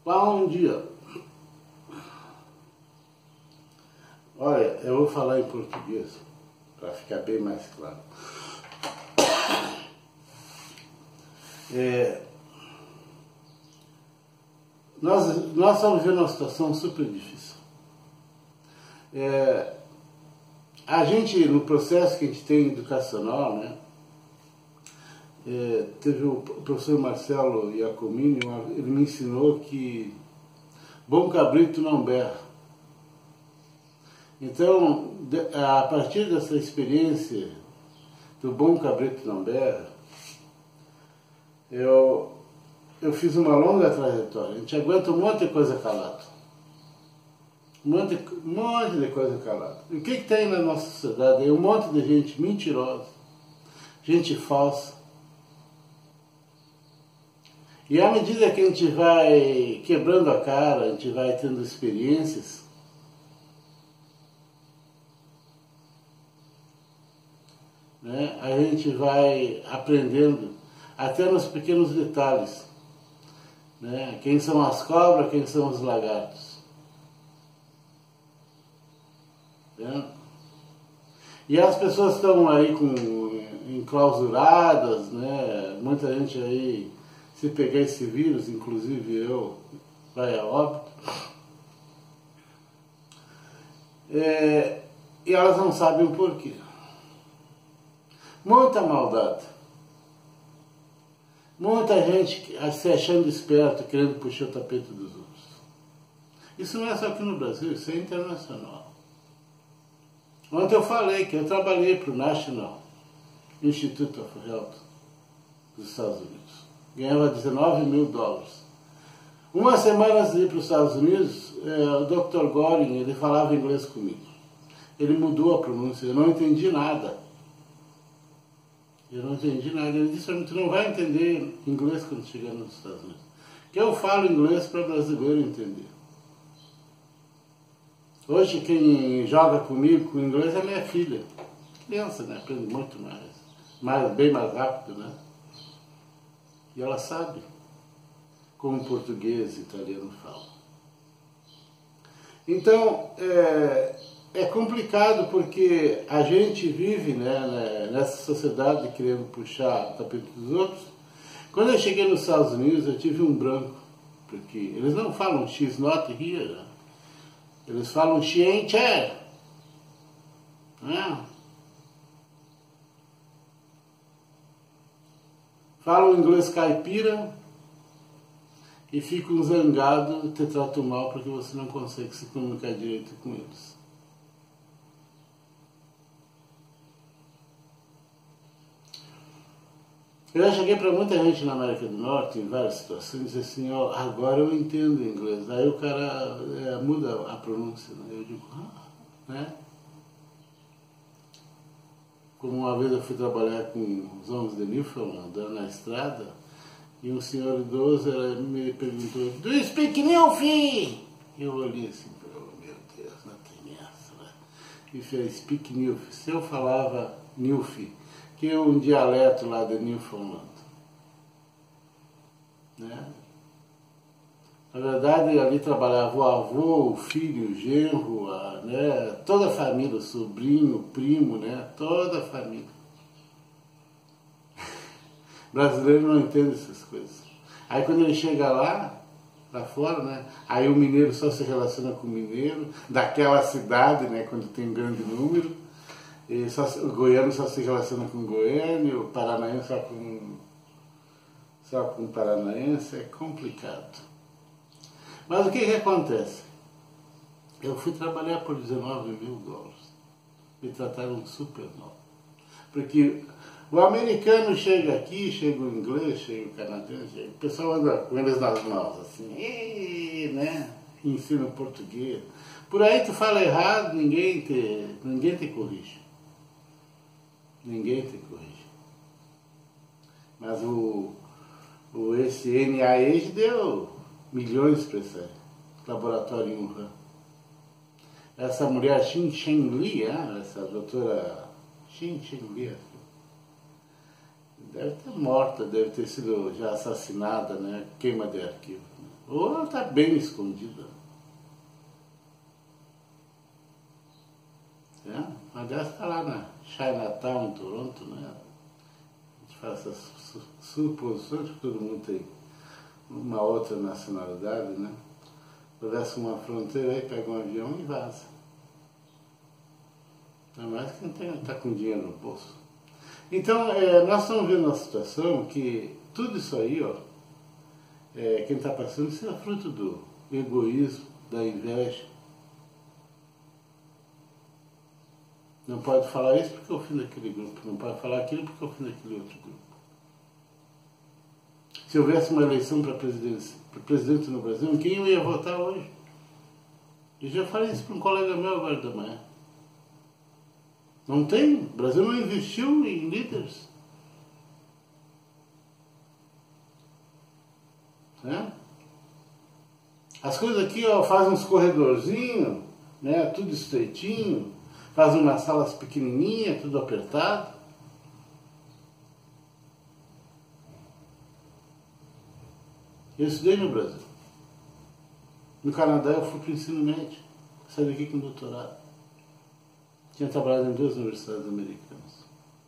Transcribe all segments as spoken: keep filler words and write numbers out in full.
Bom dia. Olha, eu vou falar em português para ficar bem mais claro. É, nós, nós estamos vivendo uma situação super difícil. É, a gente, no processo que a gente tem educacional, né, é, teve o professor Marcelo Iacomini, ele me ensinou que bom cabrito não berra. Então, a partir dessa experiência do bom cabrito não berra, eu, eu fiz uma longa trajetória. A gente aguenta um monte de coisa calado. Um monte, de, um monte de coisa calada. E o que, que tem na nossa sociedade? É um monte de gente mentirosa, gente falsa. E à medida que a gente vai quebrando a cara, a gente vai tendo experiências, né, a gente vai aprendendo até nos pequenos detalhes, né, quem são as cobras, quem são os lagartos. Né? E as pessoas estão aí com, enclausuradas, né, muita gente aí, se pegar esse vírus, inclusive eu, vai a óbito. É, e elas não sabem o porquê. Muita maldade. Muita gente se achando esperto, querendo puxar o tapete dos outros. Isso não é só aqui no Brasil, isso é internacional. Ontem eu falei que eu trabalhei para o National Institute of Health dos Estados Unidos. Ganhava dezenove mil dólares. Uma semana antes de ir para os Estados Unidos, é, o doutor Goring, ele falava inglês comigo. Ele mudou a pronúncia, eu não entendi nada. Eu não entendi nada. Ele disse para mim, tu não vai entender inglês quando chegar nos Estados Unidos. Que eu falo inglês para brasileiro entender. Hoje quem joga comigo com inglês é minha filha. Criança, né? Aprende muito mais. mais bem mais rápido, né? E ela sabe como português e italiano falam. Então, é, é complicado porque a gente vive, né, nessa sociedade querendo puxar o tapete dos outros. Quando eu cheguei nos Estados Unidos, eu tive um branco, porque eles não falam she's not here, eles falam she ain't here. Né? Falam inglês caipira e ficam zangados, te tratam mal porque você não consegue se comunicar direito com eles. Eu já cheguei para muita gente na América do Norte, em várias situações, e disse assim, ó, agora eu entendo inglês. Aí o cara é, muda a pronúncia, né? Eu digo, ah, né? Como uma vez eu fui trabalhar com os homens de Newfoundland, andando na estrada, e um senhor idoso me perguntou, do you speak Newfie? Eu olhei assim, oh, meu Deus, não tem essa, né? E fez, speak Newfie. Se eu falava Newfie, que é um dialeto lá de Newfoundland, né? Na verdade, ali trabalhava o avô, o filho, o genro, a, né? Toda a família, o sobrinho, o primo, né? Toda a família. O brasileiro não entende essas coisas. Aí quando ele chega lá, lá fora, né? Aí o mineiro só se relaciona com o mineiro, daquela cidade, né? Quando tem um grande número. E só, o goiano só se relaciona com o goiano, o paranaense só com, só com o paranaense, é complicado. Mas o que que acontece? Eu fui trabalhar por dezenove mil dólares. Me trataram super mal. Porque o americano chega aqui, chega o inglês, chega o canadense, chega, o pessoal anda com eles nas mãos, assim, e, né? Ensina português. Por aí tu fala errado, ninguém te, ninguém te corrige. Ninguém te corrige. Mas o, o esse N I H deu milhões para esse laboratório em Wuhan. Essa mulher Xin Chen Li, essa doutora Xin Chen Li, deve ter morta, deve ter sido já assassinada, né? Queima de arquivo. Né? Ou ela está bem escondida. É? Aliás, está lá na Chinatown, em Toronto, né? A gente faz essas suposições que todo mundo tem uma outra nacionalidade, né? Atravessa uma fronteira aí, pega um avião e vaza. Não é mais que não está com dinheiro no bolso. Então, é, nós estamos vendo uma situação que tudo isso aí, ó, é, quem está passando, isso é fruto do egoísmo, da inveja. Não pode falar isso porque ofende aquele grupo, não pode falar aquilo porque ofende aquele outro grupo. Se houvesse uma eleição para presidente no Brasil, quem eu ia votar hoje? Eu já falei isso para um colega meu agora da manhã. Não tem. O Brasil não investiu em líderes. É? As coisas aqui, ó, faz uns corredorzinhos, né, tudo estreitinho, faz umas salas pequenininhas, tudo apertado. Eu estudei no Brasil. No Canadá eu fui para o ensino médio. Saí daqui com doutorado. Tinha trabalhado em duas universidades americanas.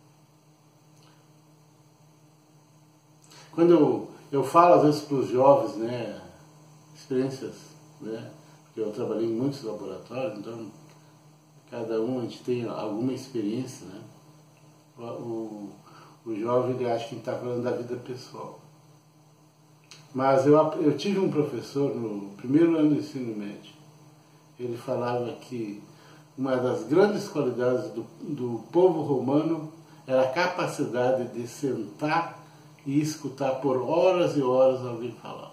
Quando eu, eu falo às vezes para os jovens, né, experiências, né, porque eu trabalhei em muitos laboratórios, então cada um a gente tem alguma experiência, né? O, o, o jovem ele acha que está falando da vida pessoal. Mas eu, eu tive um professor no primeiro ano do ensino médio. Ele falava que uma das grandes qualidades do, do povo romano era a capacidade de sentar e escutar por horas e horas alguém falar.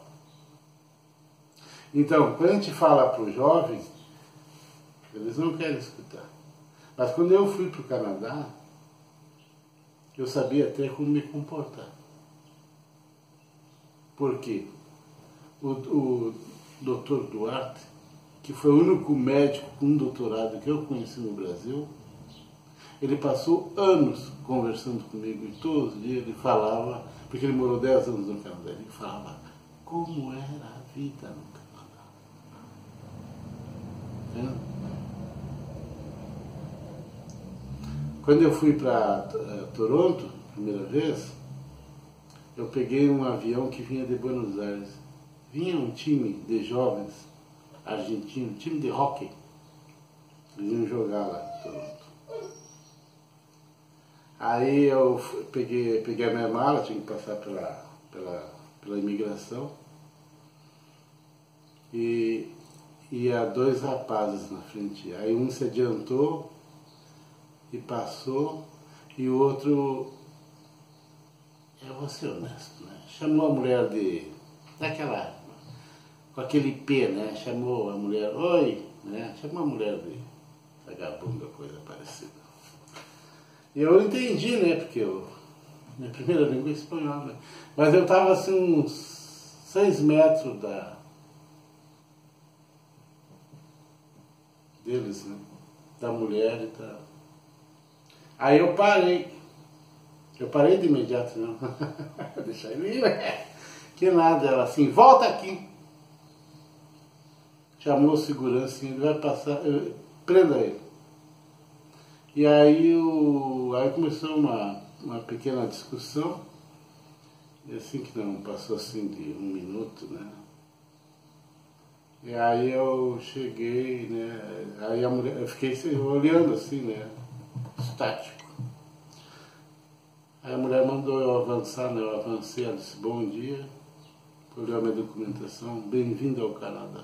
Então, quando a gente fala para os jovens, eles não querem escutar. Mas quando eu fui para o Canadá, eu sabia até como me comportar. Por quê? O, o doutor Duarte, que foi o único médico com doutorado que eu conheci no Brasil, ele passou anos conversando comigo e todos os dias ele falava, porque ele morou dez anos no Canadá, ele falava como era a vida no Canadá. Entendeu? Quando eu fui para uh, Toronto, primeira vez, eu peguei um avião que vinha de Buenos Aires. Vinha um time de jovens argentinos, time de hóquei. Eles iam jogar lá em Toronto. Aí eu peguei, peguei a minha mala, tinha que passar pela, pela, pela imigração. E ia dois rapazes na frente. Aí um se adiantou e passou, e o outro, eu vou ser honesto, né? Chamou a mulher de, daquela, com aquele P, né? Chamou a mulher, oi, né? Chamou a mulher de vagabunda, coisa parecida. E eu entendi, né? Porque eu, minha primeira língua é espanhol, né? Mas eu estava assim uns seis metros da deles, né? Da mulher e tal. Aí eu parei. Eu parei de imediato, não. Deixa ele ir, né? Que nada, ela assim, volta aqui. Chamou o segurança, ele vai passar, eu, prenda ele. E aí, o, aí começou uma, uma pequena discussão, e assim que não passou assim de um minuto, né? E aí eu cheguei, né? Aí a mulher, eu fiquei olhando assim, né? Estático. Aí a mulher mandou eu avançar, né? Eu avancei, ela disse, bom dia, olhou a minha documentação, bem-vindo ao Canadá.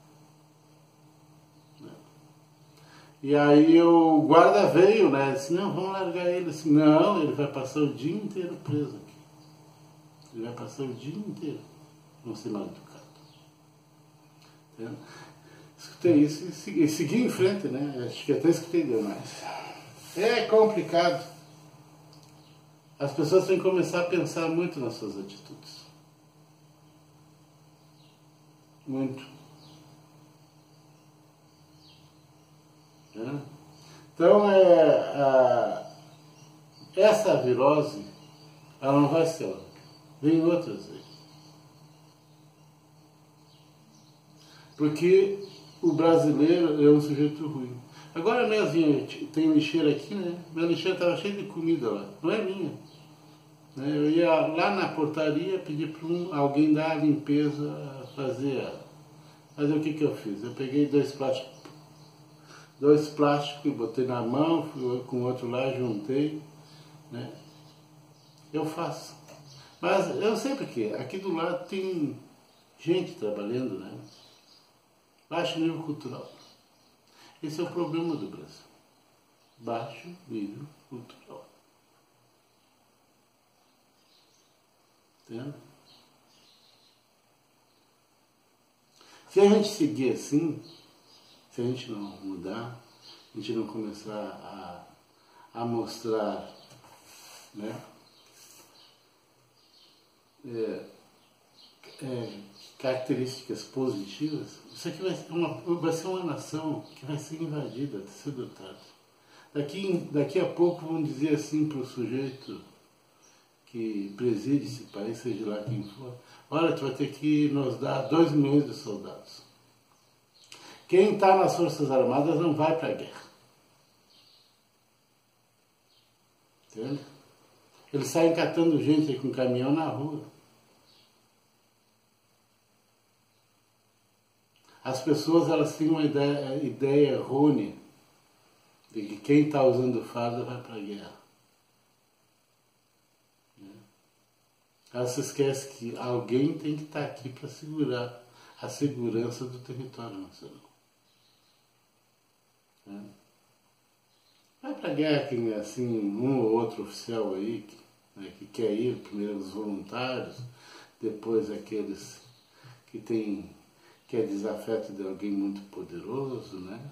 Né? E aí o guarda veio, né? Disse, não, vamos largar ele. Disse, não, ele vai passar o dia inteiro preso aqui. Ele vai passar o dia inteiro, não ser mal educado. Entendeu? Escutei isso e segui, segui em frente, né? Acho que até escutei demais. É complicado. As pessoas têm que começar a pensar muito nas suas atitudes. Muito. É? Então, é, a, essa virose, ela não vai ser outra. Vem outras vezes. Porque o brasileiro é um sujeito ruim. Agora, né, assim, tem lixeira aqui, né? Minha lixeira estava cheia de comida lá, não é minha. Né? Eu ia lá na portaria pedir para um, alguém dar a limpeza, fazer. Fazer o que, que eu fiz? Eu peguei dois plásticos, dois plásticos, botei na mão, fui com o outro lá, juntei, né? Eu faço. Mas eu sei porque aqui do lado tem gente trabalhando, né? Baixo nível cultural. Esse é o problema do Brasil. Baixo nível cultural. Entende? Se a gente seguir assim, se a gente não mudar, a gente não começar a, a mostrar, né, é, é, características positivas, isso aqui vai ser, uma, vai ser uma nação que vai ser invadida, cedo ou tarde. Daqui, daqui a pouco vão dizer assim para o sujeito que preside esse país, seja lá quem for, olha, tu vai ter que nos dar dois milhões de soldados. Quem está nas Forças Armadas não vai para a guerra. Entende? Eles saem catando gente aí com caminhão na rua. As pessoas, elas têm uma ideia, ideia errônea de que quem está usando farda vai para a guerra. Elas se esquecem que alguém tem que estar aqui para segurar a segurança do território nacional. Vai para a guerra quem é assim, um ou outro oficial aí que, né, que quer ir, primeiro os voluntários, depois aqueles que tem, que é desafeto de alguém muito poderoso, né?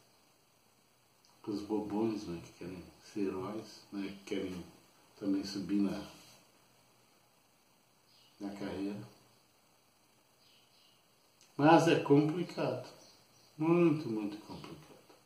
Os bobões, né, que querem ser heróis, né, que querem também subir na, na carreira. Mas é complicado, muito, muito complicado.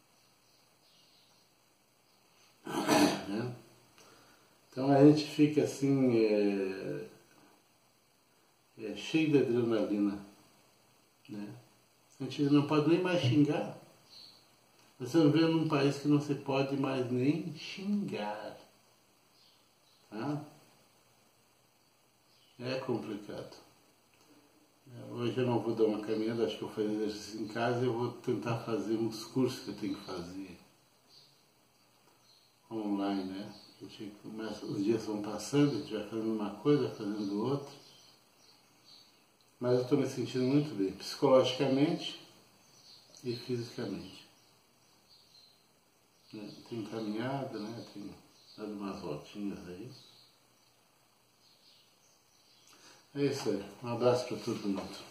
Né? Então a gente fica assim, é, é, cheio de adrenalina, né? A gente não pode nem mais xingar. Você vê num país que não se pode mais nem xingar. Tá? É complicado. Hoje eu não vou dar uma caminhada, acho que eu vou fazer exercício em casa e eu vou tentar fazer uns cursos que eu tenho que fazer online, né? A gente começa, os dias vão passando, a gente vai fazendo uma coisa, vai fazendo outra. Mas eu estou me sentindo muito bem, psicologicamente e fisicamente. Tenho caminhado, né? Tenho dado umas voltinhas aí. É isso aí. Um abraço para todo mundo.